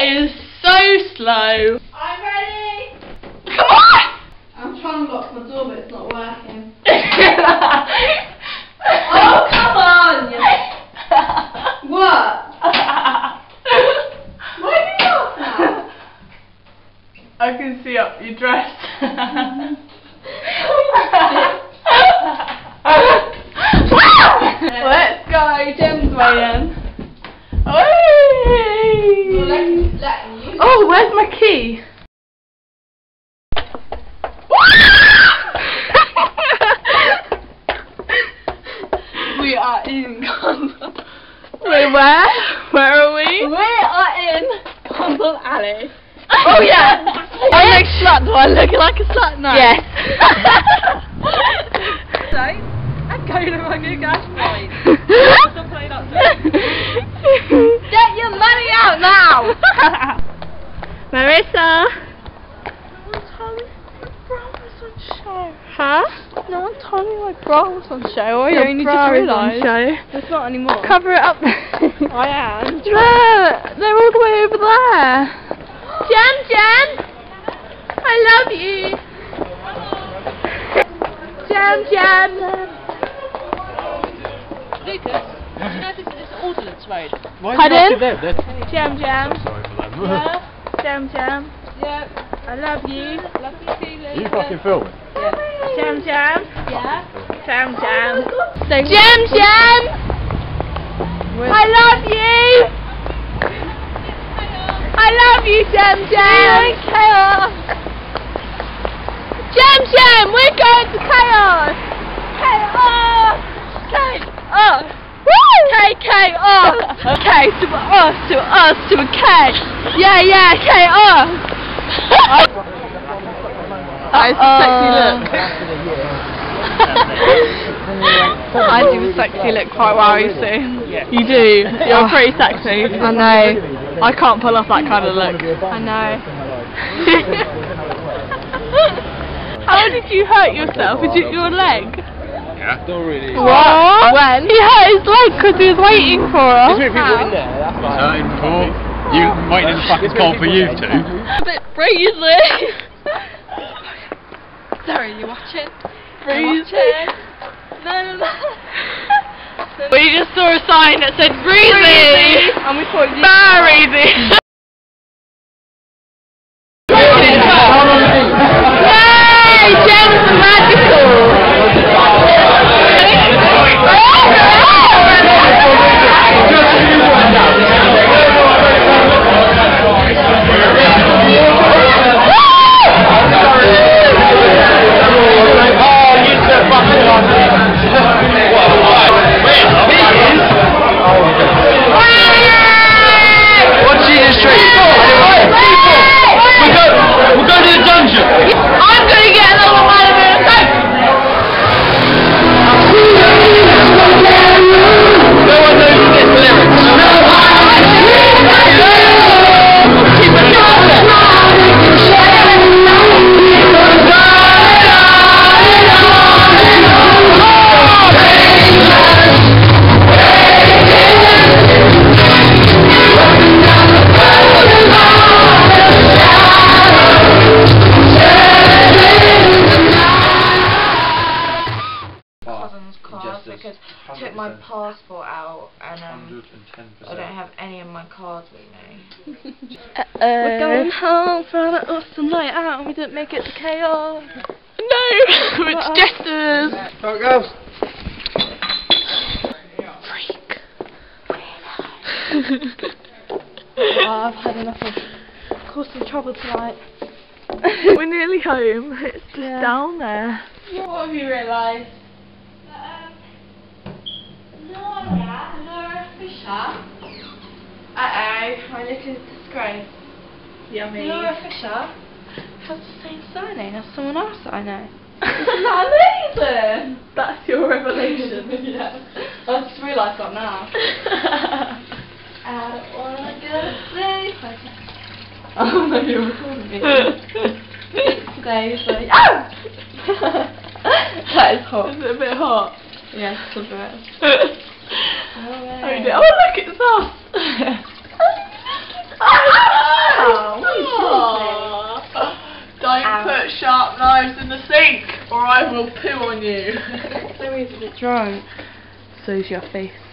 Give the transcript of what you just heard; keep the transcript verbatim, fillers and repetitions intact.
is so slow. I'm ready. Come on! I'm trying to lock my door, but it's not working. Oh, come on! What? Why are you laughing at? I can see up your dress. Let's go, Jem's waiting. Well, letting, letting you. Oh, where's my key? We are in Condom. Wait, where? Where are we? We are in Condom Alley. Oh yeah! I look slut, do I look like a slut now? Yes. So, I'm going to my new gas point. Stop playing up to Get your money out now! Marissa! No one told me my bra was on show. Huh? No one told me my bra was on show. Or you only just realised. It's not anymore. Cover it up. I am. There! They're all the way over there. Jem, Jem! I love you! Jem, Jem! Lucas, do you know this is Ordnance Road? Pardon? Jem, Jem. Sorry for that. Yeah. Jem, Jem. Yeah. I love you. Love you too, Lucas. You fucking filming? Jem, Jem. Yeah. Jem, Jem. Jem, Jem! I love you! I love you, Jem, Jem! Chaos! Jem, Jem! We're going to chaos! Chaos! Chaos! Woo! K K O! K to a us to a us to a K! Yeah, yeah, chaos! That is a sexy look. I do a sexy look quite well, you see. You do. You're pretty sexy. I know. I can't pull off that kind of look. I know. How did you hurt yourself? Is it your leg? Yeah. Not really. What? When? He hurt his leg because he was waiting for us. There's people in there, that's fine. Hurting before? You waiting in the fucking cold for you two? A bit breezy. Sorry, you watching? Breezy. No, no, no. We just saw a sign that said breezy. And we thought you Very easy. Yay! Jem's magical! because I took my passport out and um, I don't have any of my cards with me. uh, We're going home from an awesome night out and we didn't make it to chaos. No! It's jesters! How it goes? Freak. Oh, I've had enough of causing trouble tonight. We're nearly home. It's just Yeah. down there. What have you realised? Um, Laura, Laura Fisher. Uh oh, I look a disgrace. Yummy. Laura Fisher has the same surname as someone else that I know. Isn't that amazing? That's your revelation. Yeah. I just realised that now. I don't wanna go to sleep. Oh no, you're recording me. Today is like, oh! That is hot. Is it a bit hot? Yes, a bit. Oh, Oh, dear. Oh look, it's us! in the sink, or I will poo on you. Zoe's a bit drunk. So's your face.